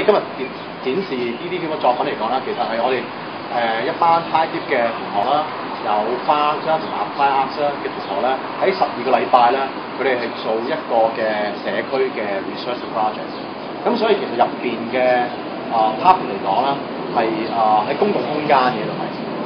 今日展示呢啲咁嘅作品嚟講啦，其實係我哋一班 high dip 嘅同學啦，有花張同埋 Apply Arts 嘅同學咧，喺12個禮拜咧，佢哋係做一個嘅社區嘅 research project。咁所以其實入邊嘅part 嚟講啦，係喺公共空間嘅度係。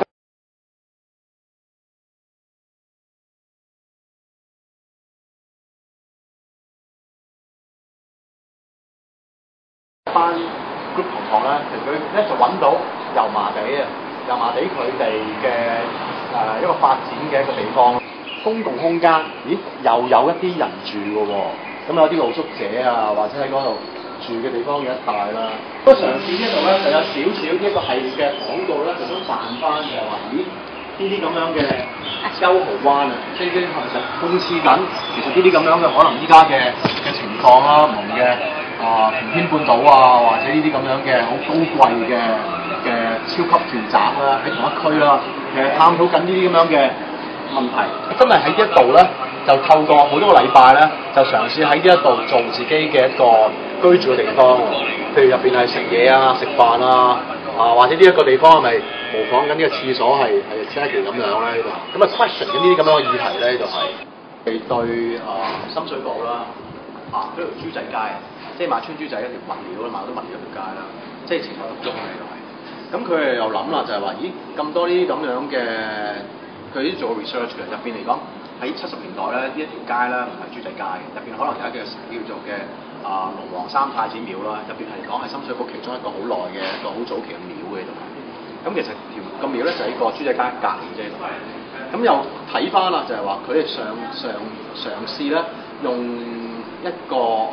班 group 同學咧，其實佢咧就揾到油麻地佢哋嘅一個發展嘅一個地方。公共空間，咦，又有一啲人住嘅喎，咁有啲露宿者啊，或者喺嗰度住嘅地方有一帶啦。不過上次呢度咧就有少少一個系列嘅廣告咧，就想扮翻就係話，咦，呢啲咁樣嘅優豪灣啊，即係其實諷刺緊，其實呢啲咁樣嘅可能依家嘅情況啦，唔同嘅。平天半島啊，或者呢啲咁樣嘅好高貴嘅超級住宅啦，喺同一區啦，其實探討緊呢啲咁樣嘅問題。真係喺呢一度咧，就透過好多個禮拜咧，就嘗試喺呢一度做自己嘅一個居住嘅地方。譬如入邊係食嘢啊、食飯啊，或者呢一個地方係咪模仿緊呢個廁所係 exactly 咁樣咧？呢度咁啊 question 緊呢啲咁樣嘅議題咧，就係對深水埗啦，嗰條豬仔街啊。即係買村豬仔一條物料啦，買好多物料一條街啦，即係前後集中喺度係。咁佢哋又諗啦，就係話，咦咁多呢啲咁樣嘅，佢啲做 research 嘅入邊嚟講，喺70年代咧呢一條街咧唔係豬仔街嘅，入邊可能有一個叫做嘅龍王三太子廟啦，入邊係講係深水埗其中一個好耐嘅一個好早期嘅廟嘅度。咁其實個廟咧就喺個豬仔街隔離啫度。咁又睇翻啦，就係話佢哋嘗試咧用一個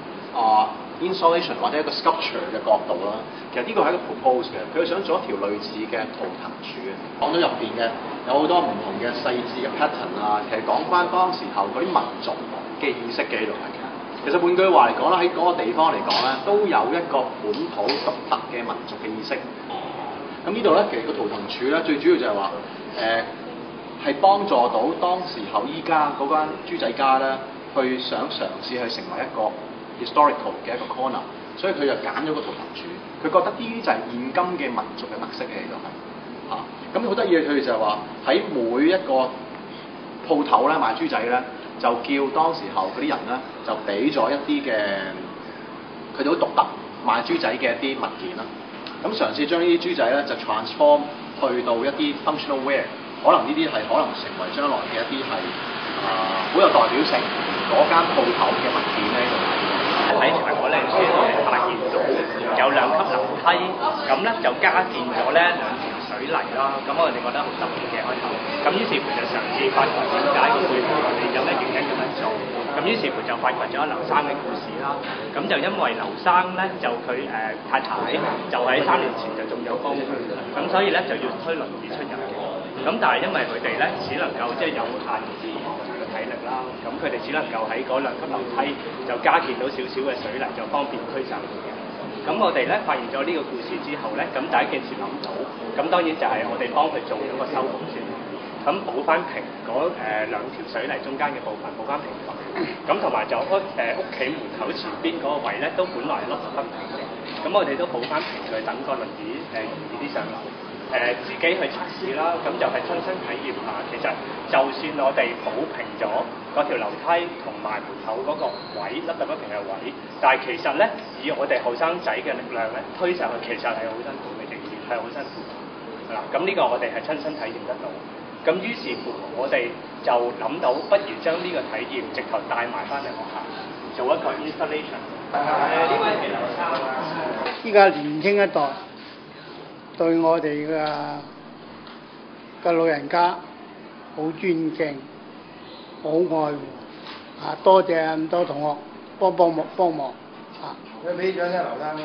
installation 或者一個 sculpture 嘅角度啦，其實呢個係一個 propose 嘅，佢想做一條類似嘅圖騰柱嘅，講到入邊嘅有好多唔同嘅細緻嘅 pattern 啊，其實講翻當時候嗰啲民族嘅意識嘅喺度係。其實換句話嚟講啦，喺嗰個地方嚟講咧，都有一個本土獨特嘅民族嘅意識。咁呢度咧，其實個圖騰柱咧，最主要就係話係幫助到當時候依家嗰間豬仔街咧，去想嘗試去成為一個historical 嘅一個 corner， 所以佢就揀咗個圖騰柱，佢覺得呢啲就係現今嘅民族嘅特色嘅喺度係咁好得意嘅，佢哋就係話喺每一個鋪頭咧賣豬仔咧，就叫當時候嗰啲人咧就俾咗一啲嘅佢哋好獨特賣豬仔嘅一啲物件啦。咁嘗試將呢啲豬仔咧就 transform 去到一啲 functional wear， 可能呢啲係可能成為將來嘅一啲係好有代表性嗰間鋪頭嘅物件咧。 喺茶果嶺村我哋發現到有2級樓梯，咁咧就加建咗咧2條水泥啦，咁我哋覺得好特別嘅開頭。咁於是乎就嘗試發掘點解個背後我哋有咩原因咁樣做。咁於是乎就發掘咗劉生嘅故事啦。咁就因為劉生咧就佢太太就喺3年前就中咗風，咁所以咧就要推輪椅出入嘅。咁但係因為佢哋咧只能夠即係有限自然體力啦，咁佢哋只能夠喺嗰2級樓梯就加建到少少嘅水泥，就方便驅散嘅。咁我哋咧發現咗呢個故事之後咧，咁第一件事諗到，咁當然就係我哋幫佢做咗個修復先，咁補翻平嗰2條水泥中間嘅部分，補翻平佢。咁同埋就屋企門口前邊嗰個位咧，都本來凹凸不平嘅，咁我哋都補翻平佢，等個輪椅易啲上樓。自己去測試啦，咁就係親身體驗下。其實就算我哋補平咗嗰條樓梯同埋門口嗰個位凹凸不平嘅位，但係其實咧以我哋後生仔嘅力量咧推上去，其實係好辛苦嘅，仍然係好辛苦。嗱，咁呢個我哋係親身體驗得到。咁於是乎我哋就諗到，不如將呢個體驗直頭帶埋翻嚟學校，做一個 installation。呢位係劉生。 依家年輕一代對我哋嘅老人家好尊敬，好愛護多謝咁多同學幫忙你俾掌聲劉生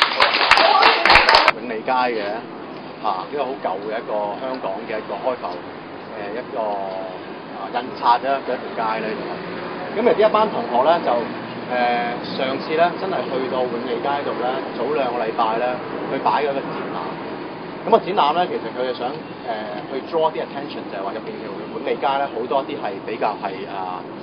永利街嘅呢個好舊嘅一個香港嘅一個開埠一個印刷嘅一條街咧。咁呢一班同學咧就上次咧真係去到永利街度咧，早2個禮拜咧去擺咗個展覽。咁個展覽咧，其實佢哋想去 draw 啲 attention， 就係話入邊條永利街咧好多啲係比較係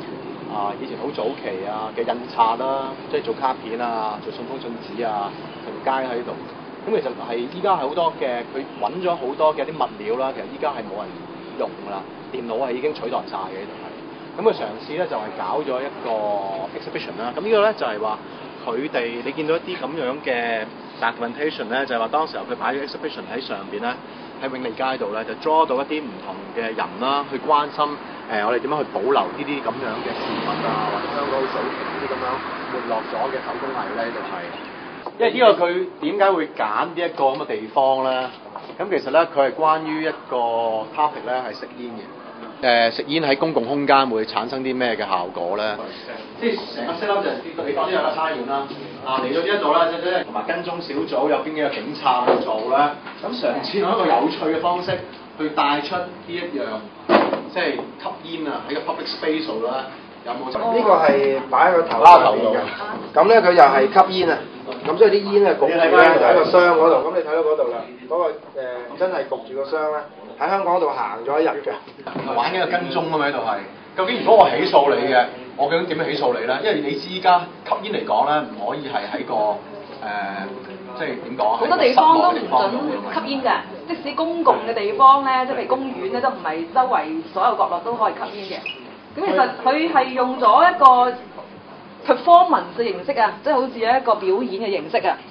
以前好早期嘅印刷啦，即係做卡片啊、做信封信紙啊，同街喺度。咁其實係依家係好多嘅，佢揾咗好多嘅啲物料啦，其實依家係冇人用㗎啦，電腦係已經取代晒嘅呢度係。咁佢嘗試咧就係搞咗一個 exhibition 啦。咁呢個咧就係話佢哋你見到一啲咁樣嘅 documentation 咧，就係話當時候佢擺咗 exhibition 喺上邊咧，喺永利街度咧就 draw 到一啲唔同嘅人啦，去關心我哋點樣去保留呢啲咁樣嘅事物啊，或者香港好早期呢啲咁樣沒落咗嘅手工藝咧，呢度係。因為呢個佢點解會揀呢一個咁嘅地方咧？咁其實咧佢係關於一個 topic 咧係食煙嘅。食煙喺公共空間會產生啲咩嘅效果咧？即係成個 set up 就係你當呢有個差館啦。嚟到呢一度咧，即係同埋跟蹤小組有邊幾個警察去做咧？咁嘗試用一個有趣嘅方式去帶出呢一樣，即係吸煙啊喺個 public space 度啦。有冇？ 呢個係擺喺個頭上面嘅。咁咧佢又係吸煙啊。咁所以啲煙咧焗住咧就喺個箱嗰度。咁你睇到嗰度啦，嗰個真係焗住個箱咧，喺香港度行咗一日嘅。 玩緊個跟蹤啊嘛喺度係。究竟如果我起訴你嘅，我究竟點樣起訴你咧？因為你知依家吸煙嚟講咧，唔可以係喺個即係點講？ 好多地方都唔準吸煙㗎，即使公共嘅地方咧，即係譬如公園咧，都唔係周圍所有角落都可以吸煙嘅。咁其實佢係用咗一個 performance 嘅形式啊，即係好似一個表演嘅形式啊。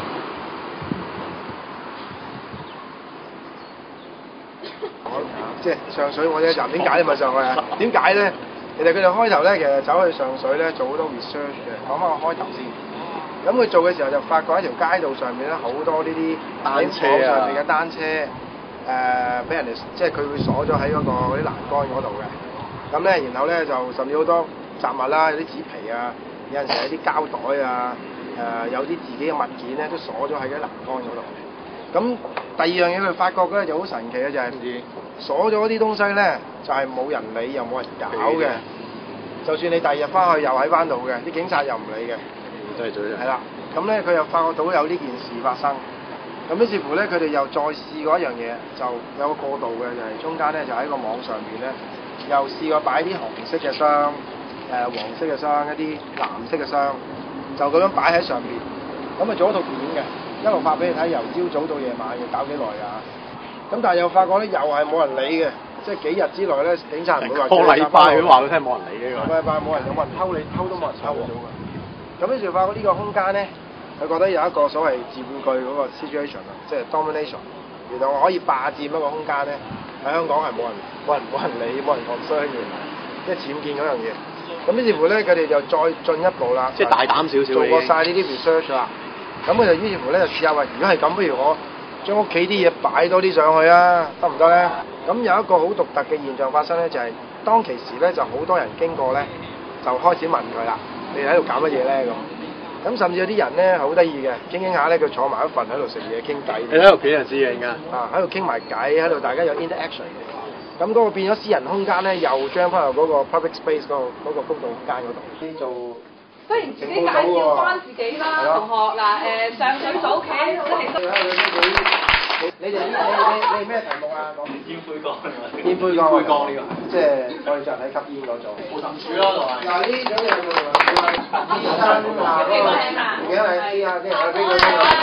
即係上水我哋站點解你咪上去啊？點解咧？其實佢哋開頭咧，其實走去上水咧做好多 research 嘅。講翻個開頭先。咁佢做嘅時候就發覺喺條街道上面咧好多呢啲單車上面嘅單車，俾人哋即係佢會鎖咗喺嗰啲欄杆嗰度嘅。咁咧，然後咧就甚至好多雜物啦，有啲紙皮啊，有陣時有啲膠袋啊，有啲自己嘅物件咧都鎖咗喺啲欄杆嗰度。咁第二樣嘢佢發覺咧就好神奇嘅就係鎖咗啲東西咧就係冇人理又冇人搞嘅，就算你第二日翻去又喺翻度嘅，啲警察又唔理嘅。係啦，咁咧佢又發覺到有呢件事發生，咁於是乎咧佢哋又再試過一樣嘢，就有個過渡嘅就係中間咧就喺個網上邊咧又試過擺啲紅色嘅箱、黃色嘅箱、一啲藍色嘅箱，就咁樣擺喺上邊，咁啊做一套片嘅。一路發俾你睇，由朝早到夜晚要搞幾耐㗎？咁但係又發覺咧，又係冇人理嘅，即係幾日之內咧，警察唔會話個禮拜佢話佢聽冇人理嘅。個禮拜冇人有冇人偷你，偷都冇人偷到㗎。咁於是發覺呢個空間咧，佢覺得有一個所謂佔據嗰個 situation 啊，即係 domination。原來我可以霸佔一個空間咧，喺香港係冇人理，冇人 concern 嘅，即係僭建嗰樣嘢。咁於是乎咧，佢哋就再進一步啦， 即係大膽少少， 做過晒呢啲 research 啦。咁佢就於是乎咧就試下話，如果係咁，不如我將屋企啲嘢擺多啲上去啊，得唔得咧？咁有一個好獨特嘅現象發生咧，就係當其時咧就好多人經過咧，就開始問佢啦，你喺度搞乜嘢咧咁？咁甚至有啲人咧好得意嘅，傾下咧佢坐埋一份喺度食嘢傾偈。 你喺度幾人私影㗎？ 喺度傾埋偈，喺度大家有 interaction 嘅。咁嗰個變咗私人空間咧，又將翻入嗰個 public space 嗰個公共空間嗰度。做不如自己介紹翻自己啦，同學嗱上水早期即係你哋咩題目啊？ 煙灰缸啊！ 煙灰缸呢個即係我哋就喺吸煙嗰種。 無塵處咯，同埋。 嗱呢種嘢叫做醫生啊，幾多位知啊？即係我邊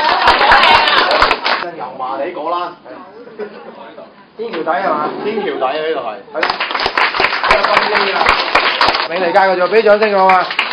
個油麻地果欄。 天橋底係嘛？ 天橋底呢度係。 係。有心機啊！永利街嗰度，俾掌聲我啊！